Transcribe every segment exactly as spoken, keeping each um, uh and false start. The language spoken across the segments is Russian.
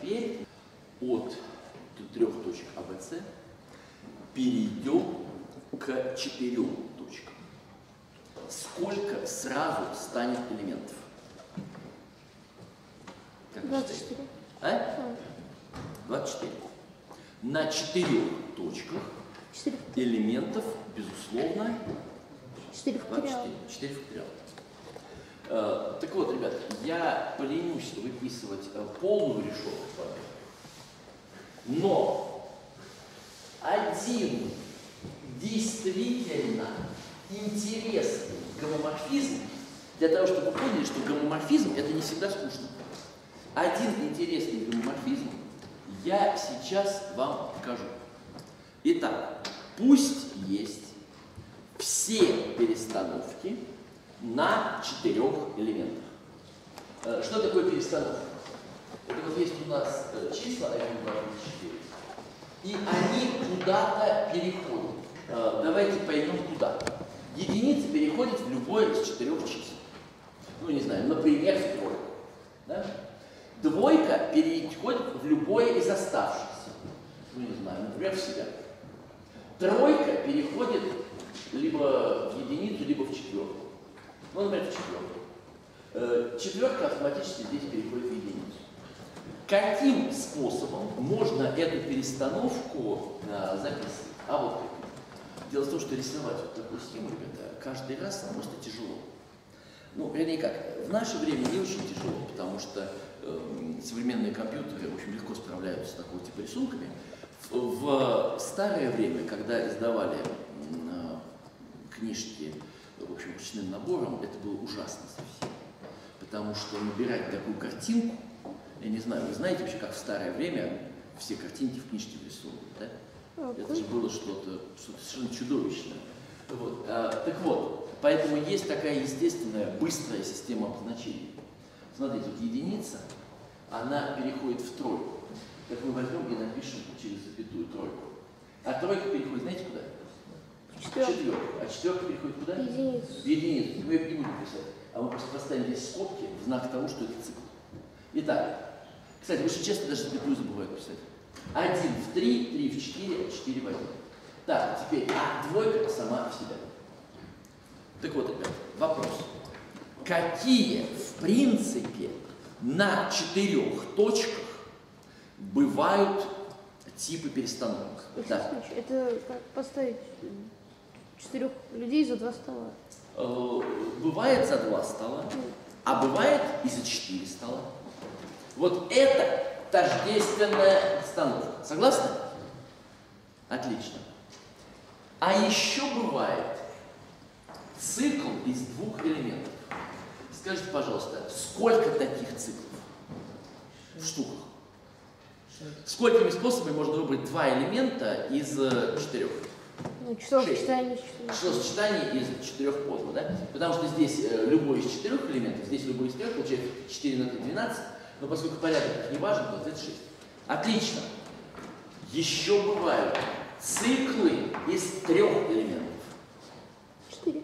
теперь от трех точек А, Б, С перейдем к четырем точкам. Сколько сразу станет элементов? двадцать четыре. А? двадцать четыре. На четырех точках четыре. Элементов, безусловно, четыре факториала. четыре факториала. Uh, так вот, ребят, я поленюсь выписывать uh, полную решетку, но один действительно интересный гомоморфизм, для того, чтобы вы поняли, что гомоморфизм это не всегда скучно. Один интересный гомоморфизм я сейчас вам покажу. Итак, пусть есть все перестановки на четырех элементах. Что такое перестановка? Это вот есть у нас числа один, два, три, четыре, и они куда-то переходят. Давайте поймем куда. Единица переходит в любое из четырех чисел. Ну, не знаю, например, в тройку. Да? Двойка переходит в любое из оставшихся. Ну, не знаю, например, в себя. Тройка переходит либо в единицу, либо в четверку. Ну, например, в четверку. Четверка автоматически здесь переходит в единицу. Каким способом можно эту перестановку а, записывать? А вот как. Дело в том, что рисовать вот такую схему, ребята, каждый раз просто тяжело. Ну, вернее как, в наше время не очень тяжело, потому что э, современные компьютеры, в общем, легко справляются с такого типа рисунками. В, в старое время, когда издавали э, книжки, в общем, ручным набором, это было ужасно совсем. Потому что набирать такую картинку, я не знаю, вы знаете вообще, как в старое время все картинки в книжке рисовали, да? Okay. Это же было что-то что совершенно чудовищное. Вот. А, так вот, поэтому есть такая естественная, быстрая система обозначений. Смотрите, вот единица, она переходит в тройку. Так мы возьмем и напишем через запятую тройку. А тройка переходит, знаете, куда? Четверка. Четверка. А четверка переходит куда? В единицу. В единицу. Мы ее не будем писать. А мы просто поставим здесь скобки в знак того, что это цикл. Итак, кстати, очень часто даже запятую забывают писать. один в три, три в четыре, а четыре в один. Так, теперь, а двойка сама в себя. Так вот, ребят, вопрос. Какие, в принципе, на четырех точках бывают типы перестановок? Да. Это как поставить четырех людей за два стола? Бывает за два стола, а бывает и за четыре стола. Вот это тождественная перестановка. Согласны? Отлично. А еще бывает цикл из двух элементов. Скажите, пожалуйста, сколько таких циклов в штуках? Сколькими способами можно выбрать два элемента из четырех? Ну, числосочетание из четырех. Числосочетание из четырех позов, да? Потому что здесь э, любой из четырех элементов, здесь любой из трех, получается четыре на три, двенадцать, но поскольку порядок их не важен, то тридцать шесть. Отлично. Еще бывают циклы из трех элементов. Четыре.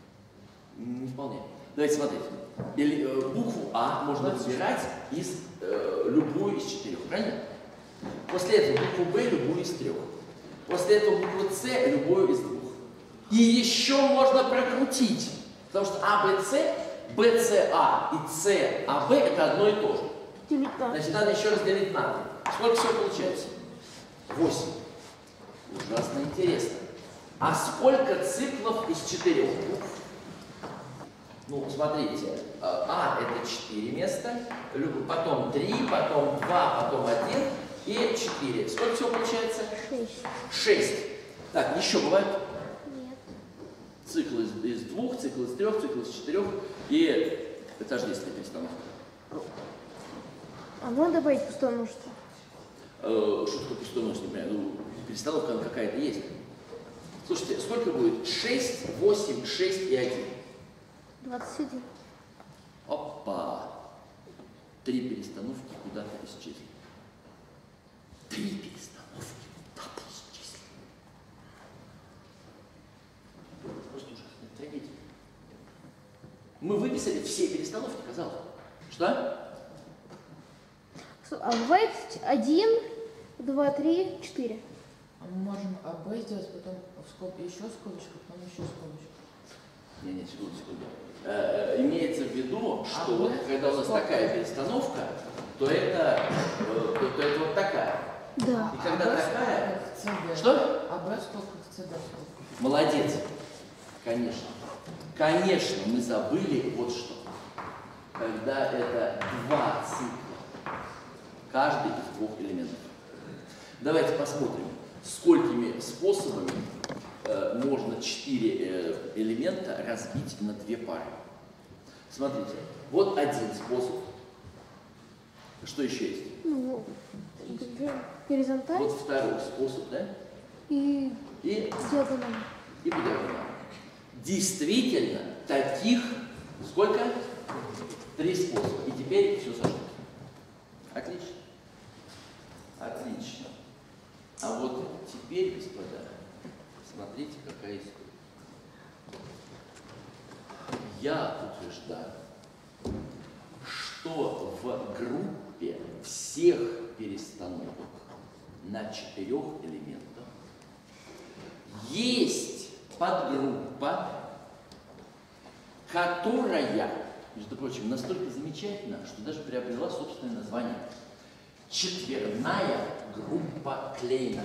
Не вполне. Давайте смотреть. Или, э, букву А можно выбирать из э, любой из четырех, правильно? После этого букву Б любую из трех. После этого букву С любую из двух. И еще можно прокрутить. Потому что А, Б, С, Б, С, А и С, А, Б это одно и то же. Делить на. Значит, надо еще разделить на три. Сколько всего получается? восемь. Ужасно интересно. А сколько циклов из четырех букв? Ну, смотрите, А это четыре места, потом три, потом два, потом один и четыре. Сколько всего получается? Шесть. Шесть. Так, еще бывает? Нет. Цикл из, из двух, цикл из трех, цикл из четырех и тождественная перестановка. А можно добавить пустое множество? Э, что такое пустое множество? Ну, перестановка она какая-то есть. Слушайте, сколько будет? шесть, восемь, шесть и один. двадцать один. Опа! Три перестановки куда-то исчезли. Три перестановки куда-то исчезли. Просто ужасная трагедия. Мы выписали все перестановки, казалось. Что? а бывает один, два, три, четыре. А мы можем А, Б сделать, потом в скоб... еще скобочка, потом еще скобочка. Не, не, секунду, секунду. Э, имеется в виду, что А, вот Б? когда у нас Скобка. такая перестановка, то это, э, то, то это вот такая. Да. И когда А, Б такая... в скобках С, Д. Что? А, Б в скобках С, Д в скобках. Молодец. Конечно. Конечно, мы забыли вот что. Когда это два цикла, каждый из двух элементов. Давайте посмотрим, сколькими способами э, можно четыре э, элемента разбить на две пары. Смотрите, вот один способ. Что еще есть? Ну, горизонталь Вот второй способ, да? и И, диагональ. и по диагонали. Действительно, таких сколько? Три способа. И теперь все сошло. Отлично. Отлично. А вот теперь, господа, смотрите, какая история. Я утверждаю, что в группе всех перестановок на четырех элементах есть подгруппа, которая, между прочим, настолько замечательна, что даже приобрела собственное название. Четверная группа Клейна.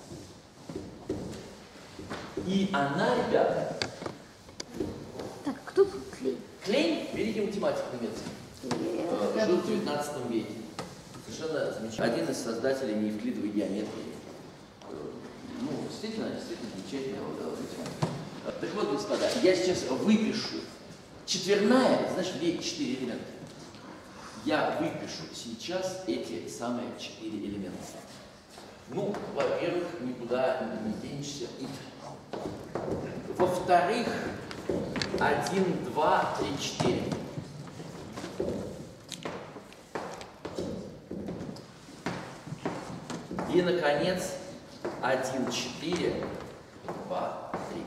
И она, ребята, Так, кто тут клей? Клейн, великий математик немецкий, э, жил в девятнадцатом веке. Совершенно замечательный. Один из создателей неевклидовой геометрии. Э, Ну, действительно, действительно замечательный математик. Э, Так вот, господа, я сейчас выпишу. Четверная, это значит, где четыре элемента. Я выпишу сейчас эти самые четыре элемента. Ну, во-первых, никуда не денешься. И во-вторых, один, два, три, четыре. И, наконец, один, четыре, два, три.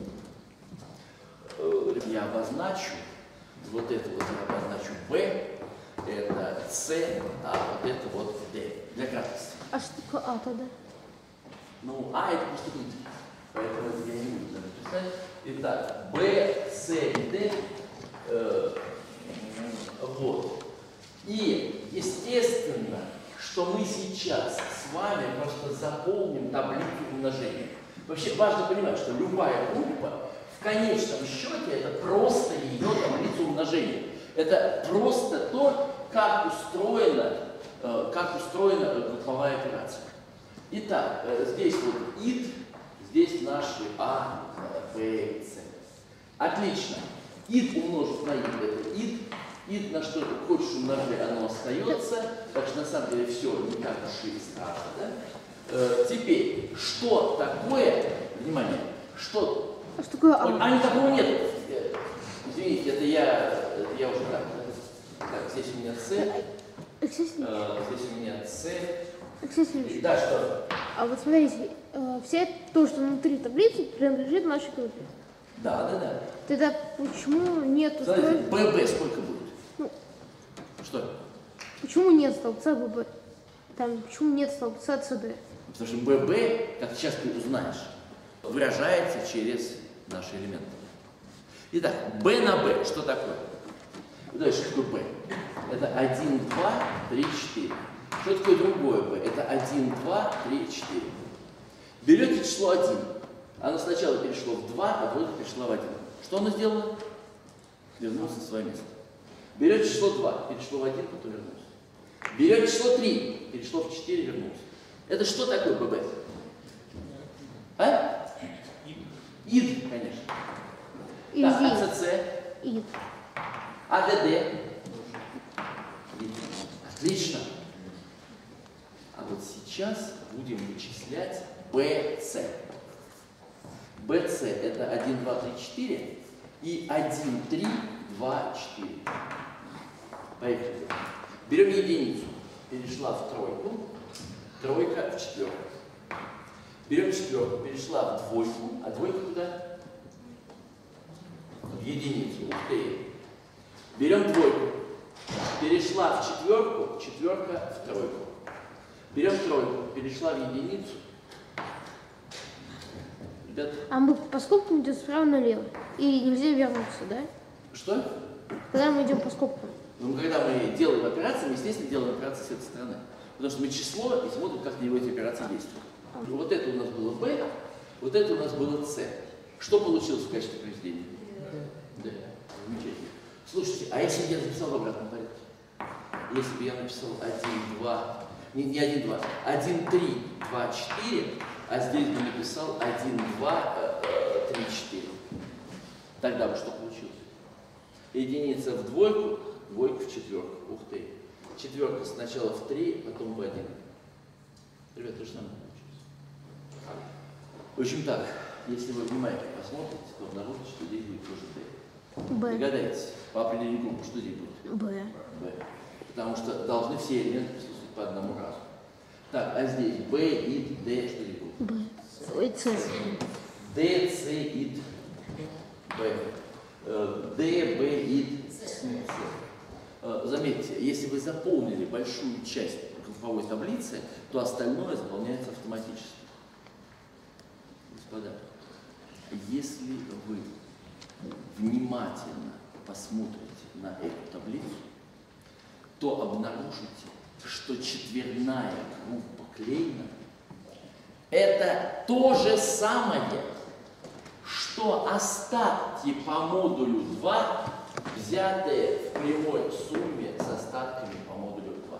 Я обозначу, вот это вот я обозначу B, это С, а вот это вот D. Для краткости. А что такое А тогда? Ну, А это просто будет. Поэтому это я не буду даже писать. Итак, B, С и D. Э, вот. И, естественно, что мы сейчас с вами просто заполним таблицу умножения. Вообще важно понимать, что любая группа в конечном счете это просто ее таблица умножения. Это просто то, как устроена, э, как устроена групповая операция. Итак, э, здесь вот id, здесь наши А, Б, С. Отлично. Id умножить на id это id. Id на что хочешь умножить, оно остается. Так что на самом деле все не так уж и страшно. Да? Э, теперь, что такое, внимание, что... А что такое А? А, никакого нет. Извините, это я, это я уже так. Так, здесь у меня С, э, Алексей здесь у меня С. Алексей Да, что? а вот смотрите, э, все то, что внутри таблицы, принадлежит нашей группе. Да, да, да. Тогда почему нет Смотрите, устройства? ББ сколько будет? Ну. Что? Почему нет столбца ББ? Там, почему нет столбца ЦД? Потому что ББ, как сейчас ты узнаешь, выражается через наши элементы. Итак, B на B, что такое? Дальше, что такое B? Это один, два, три, четыре. Что такое другое B? Это один, два, три, четыре. Берете число один. Оно сначала перешло в два, а потом перешло в один. Что оно сделало? Вернулось на свое место. Берете число два, перешло в один, потом вернулось. Берете число три, перешло в четыре, вернулось. Это что такое ББ? А? ид, конечно. Так, Изи. АЦЦ, Ид. АДД. Отлично. А вот сейчас будем вычислять БЦ. БЦ это один, два, три, четыре и один, три, два, четыре. Поехали. Берем единицу. Перешла в тройку. Тройка в четверку. Берем четверку. Перешла в двойку. А двойка куда? В единицу. Ух ты. Берем двойку. Перешла в четверку. Четверка в тройку. Берем тройку, перешла в единицу. Ребят, А мы по скобкам идем справа налево. И нельзя вернуться, да? что? Когда мы идем по скобкам. Ну, когда мы делаем операции, мы, естественно, делаем операции с этой стороны. Потому что мы число и смотрим, как на него эти операции действуют. Вот это у нас было b, вот это у нас было c. Что получилось в качестве произведения? Да. Замечательно. Слушайте, а если бы я записал в обратном порядке? Если бы я написал один, два, не, не один, два, один, три, два, четыре, а здесь бы написал один, два, три, четыре. Тогда бы что получилось? Единица в двойку, двойка в четверку. Ух ты. Четверка сначала в три, потом в один. Ребята, то же самое получилось. В общем так, если вы внимательно посмотрите, то обнаружите, что здесь будет тоже d. Б. Догадайтесь, по определению группы, что здесь будет? Б. b. Потому что должны все элементы присутствовать по одному разу. Так, а здесь b, id, d, что здесь будет? Б. Ой, С. d, c, id, b. d, b, id, c. Заметьте, если вы заполнили большую часть групповой таблицы, то остальное заполняется автоматически. Господа, если вы внимательно посмотрите на эту таблицу, то обнаружите, что четверная группа Клейна – это то же самое, что остатки по модулю два, взятые в прямой сумме с остатками по модулю два.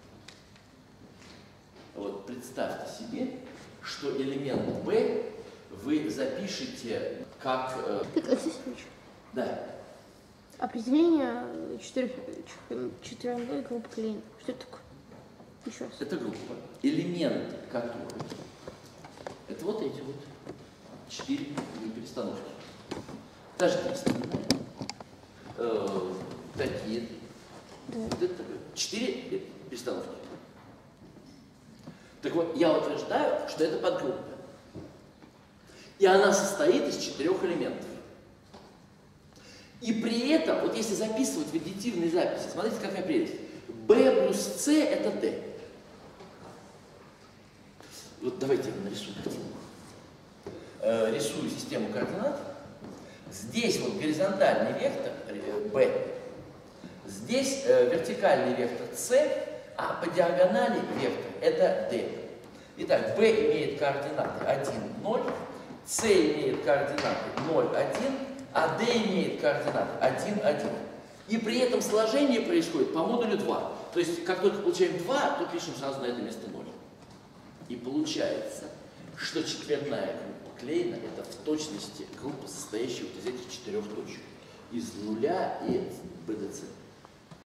Вот представьте себе, что элемент b вы запишете как… Э, Так, Алексей Сергеевич, да. определение четырех, четверной группы Клейна. Что это такое? Еще раз. Это группа, элементы которой это вот эти вот четыре перестановки. Даже не вспоминаем. Э, такие. Да. Вот это такое. Четыре перестановки. Так вот, я утверждаю, что это подгруппа. И она состоит из четырех элементов. И при этом, вот если записывать в аддитивной записи, смотрите, какая прелесть. B плюс C это D. Вот давайте я нарисую картину. Э, рисую систему координат. Здесь вот горизонтальный вектор B. Здесь э, вертикальный вектор C, а по диагонали вектор это D. Итак, B имеет координаты один, ноль, C имеет координаты ноль, один, а D имеет координаты один, один. И при этом сложение происходит по модулю два. То есть, как только получаем два, то пишем сразу на это место ноль. И получается, что четверная группа Клейна – это в точности группа, состоящая вот из этих четырех точек. Из нуля и бэ дэ цэ.